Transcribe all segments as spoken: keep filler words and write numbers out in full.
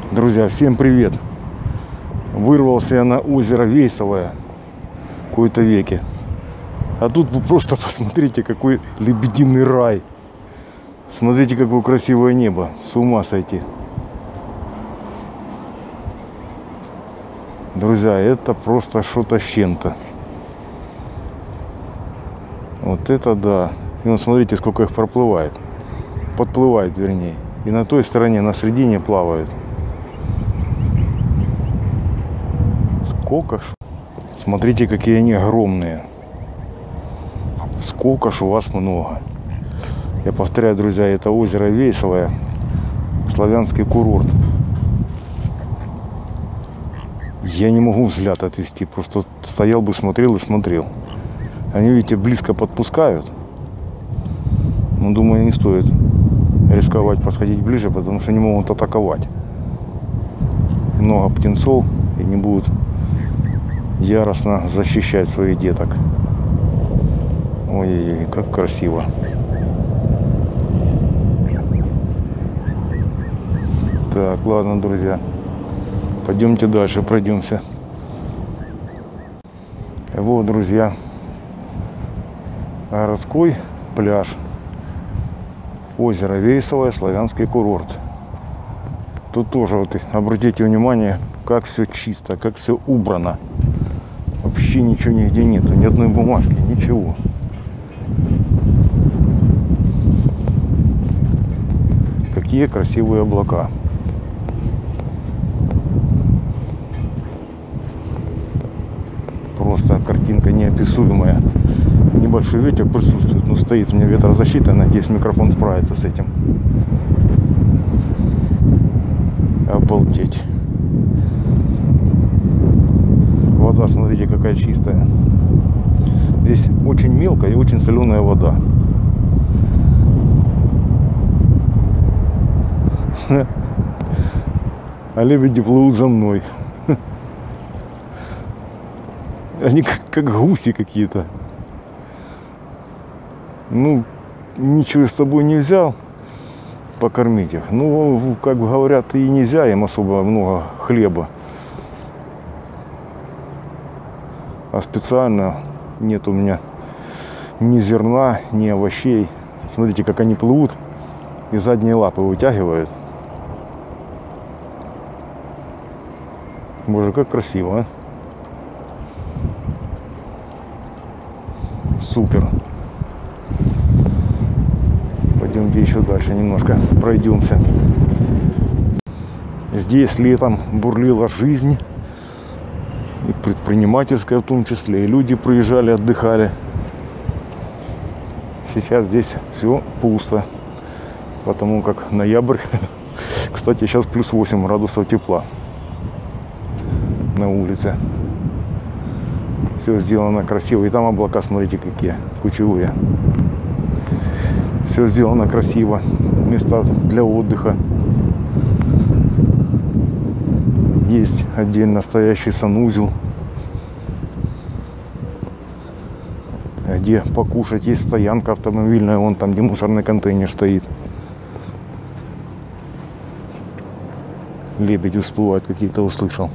Друзья, всем привет! Вырвался я на озеро Вейсовое в кои-то веки. А тут вы просто посмотрите, какой лебединый рай. Смотрите, какое красивое небо. С ума сойти. Друзья, это просто что-то с чем-то. Вот это да. И вот смотрите, сколько их проплывает. Подплывает, вернее. И на той стороне, на середине плавают. Сколько ж. Смотрите, какие они огромные. Сколько ж у вас много. Я повторяю, друзья, это озеро Вейсовое. Славянский курорт. Я не могу взгляд отвести. Просто стоял бы, смотрел и смотрел. Они, видите, близко подпускают. Но думаю, не стоит рисковать подходить ближе, потому что они могут атаковать. Много птенцов и не будут яростно защищать своих деток. Ой, как красиво. Так, ладно, друзья. Пойдемте дальше, пройдемся. Вот, друзья, городской пляж. Озеро Вейсовое, Славянский курорт. Тут тоже, вот, обратите внимание, как все чисто, как все убрано. Вообще ничего нигде нету, ни одной бумажки, ничего. Какие красивые облака. Просто картинка неописуемая. Небольшой ветер присутствует, но стоит у меня ветрозащита. Надеюсь, микрофон справится с этим. Обалдеть. Вода, смотрите, какая чистая. Здесь очень мелкая и очень соленая вода. А лебеди плывут за мной. Они как, как гуси какие-то. Ну, ничего с собой не взял покормить их. Ну, как говорят, и нельзя им особо много хлеба. А специально нет у меня ни зерна, ни овощей. Смотрите, как они плывут и задние лапы вытягивают. Боже, как красиво, а? Супер. Пойдемте еще дальше немножко пройдемся. Здесь летом бурлила жизнь. И предпринимательская в том числе. И люди приезжали, отдыхали. Сейчас здесь все пусто. Потому как ноябрь. Кстати, сейчас плюс восемь градусов тепла на улице. Все сделано красиво. И там облака, смотрите, какие кучевые. Все сделано красиво. Места для отдыха. Есть отдельно стоящий санузел, где покушать. Есть стоянка автомобильная. Вон там, где мусорный контейнер стоит. Лебеди всплывают какие-то, услышал.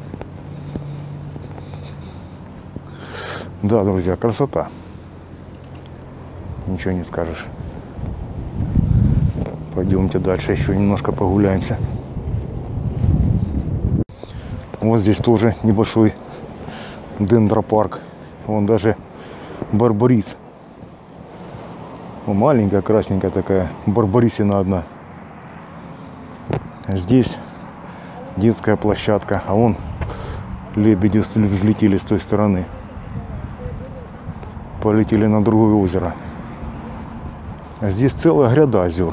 Да, друзья, красота. Ничего не скажешь. Пойдемте дальше, еще немножко прогуляемся. Вот здесь тоже небольшой дендропарк. Вон даже барбарис. Маленькая, красненькая такая барбарисина одна. Здесь детская площадка. А вон лебеди взлетели с той стороны. Полетели на другое озеро. А здесь целая гряда озер.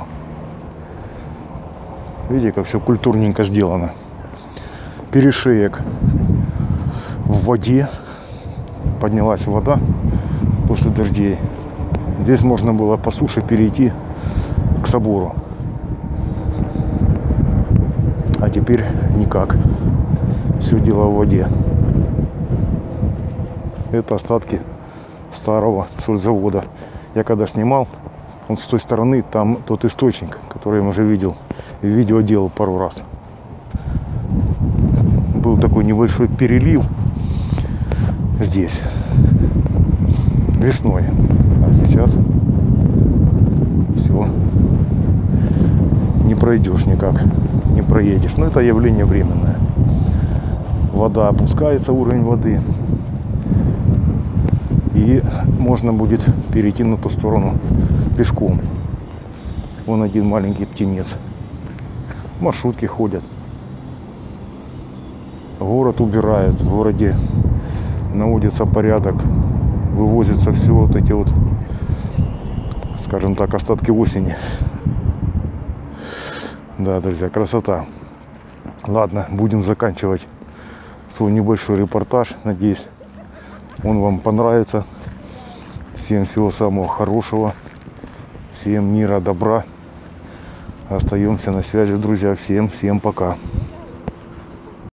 Видите, как все культурненько сделано. Перешеек в воде. Поднялась вода после дождей. Здесь можно было по суше перейти к собору. А теперь никак. Все дело в воде. Это остатки старого сользавода. Я когда снимал, он с той стороны, там тот источник, который я уже видел, и видео делал пару раз. был такой небольшой перелив здесь весной. А сейчас все, не пройдешь никак, не проедешь. Но это явление временное. Вода опускается, уровень воды. И можно будет перейти на ту сторону пешком. Вон один маленький птенец. Маршрутки ходят. Город убирают. В городе наводится порядок. Вывозятся все вот эти вот, скажем так, остатки осени. Да, друзья, красота. Ладно, будем заканчивать свой небольшой репортаж. Надеюсь, он вам понравится. Всем всего самого хорошего. Всем мира, добра. Остаемся на связи, друзья. Всем, всем пока.